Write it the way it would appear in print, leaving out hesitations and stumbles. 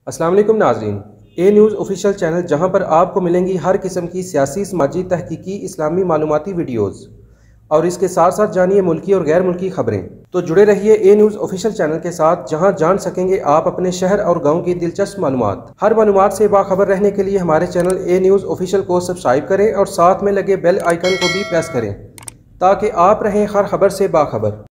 अस्सलाम वालेकुम नाज़रीन, ए न्यूज़ ऑफिशियल चैनल जहां पर आपको मिलेंगी हर किस्म की सियासी, समाजी, तहकीकी, इस्लामी मालूमाती वीडियोज़ और इसके साथ साथ जानिए मुल्की और गैर मुल्की खबरें। तो जुड़े रहिए ए न्यूज़ ऑफिशियल चैनल के साथ, जहां जान सकेंगे आप अपने शहर और गांव की दिलचस्प मालूमात। हर मालूमात से बाखबर रहने के लिए हमारे चैनल ए न्यूज़ ऑफिशियल को सब्सक्राइब करें और साथ में लगे बेल आइकन को भी प्रेस करें ताकि आप रहें हर खबर से बाखबर।